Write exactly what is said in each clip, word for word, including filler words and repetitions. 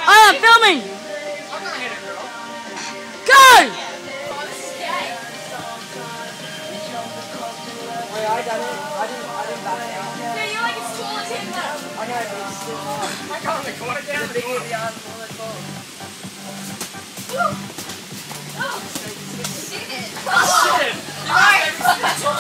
I am filming! Go! Wait, I got it. I didn't, I didn't back out. Yeah, you're like as tall as him though. I know, but it's still hard. I can't record it down The bigger the arm, the more it's hard. Oh, shit. Shit! You like every single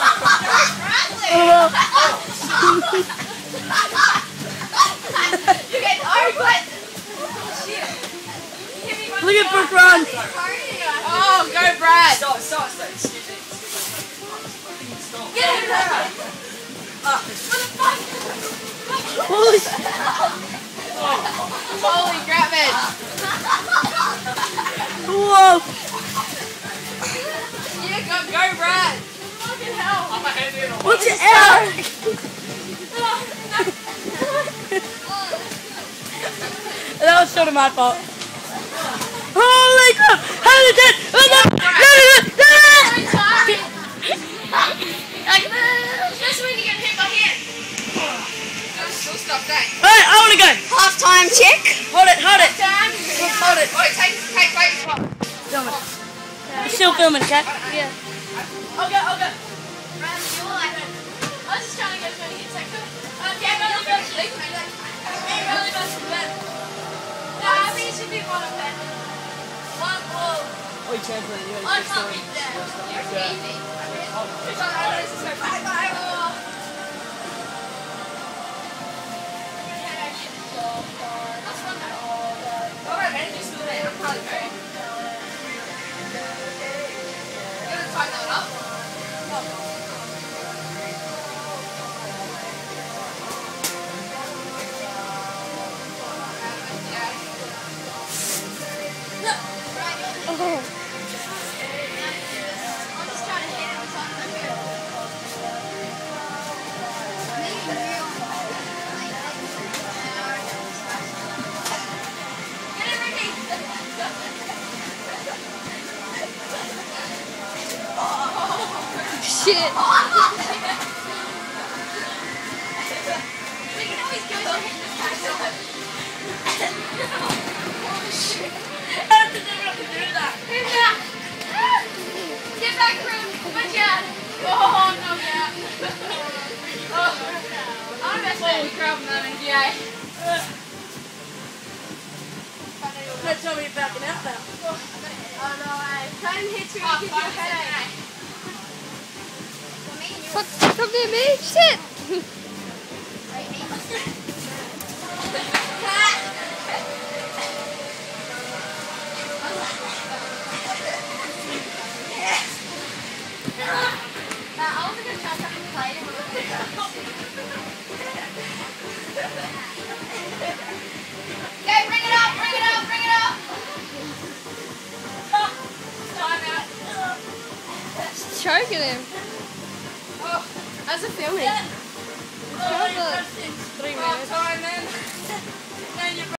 time. You get oh, but shit. Look at Brooke run! Oh, go Brad. Stop, stop, stop. Excuse me. Excuse me. Stop. Get him, Brad. Ah. Holy shit! Holy crap, man. Whoa! Yeah, go, go Brad. Fucking hell. I'm a head in. What's your error? That was sort of my fault. Holy crap! How did that? Especially when you get hit by him. Still stop that. Alright, I wanna go! Half-time check. Hold it, hold it! Time. Hold it! Oh, take, take, wait. Film it. You're still filming, okay? Yeah. I'll go, I'll go. Brad, you all like it. I was just trying to get as many hits as I could. Um, yeah, really fast. Really fast from Ben. No, I think it should be one of them. One ball. Oh, you champion. You I can't beat that. You're easy. It's on our list, so bye bye. That's one though. Alright, man, just do that. I'm probably going. You're gonna tighten that up? Oh. I'm just trying to hit it with something like that. Get it, Ricky! Shit! Ricky always goes to hit this guy so much. Oh shit. How did they have to do that? Get back, Room! Watch out! Oh, no, yeah. Oh, I'm the best man. Crowd moment, yeah. Don't tell me you're backing out now. Oh, no way. Don't hit too much, gives you a headache. Fuck, come near me. Shit. I wasn't going to try something to play it. Okay, bring it up, bring it up, bring it up. Time out. She's choking him. Oh, How's it feeling? Oh, Three minutes. time then. Then you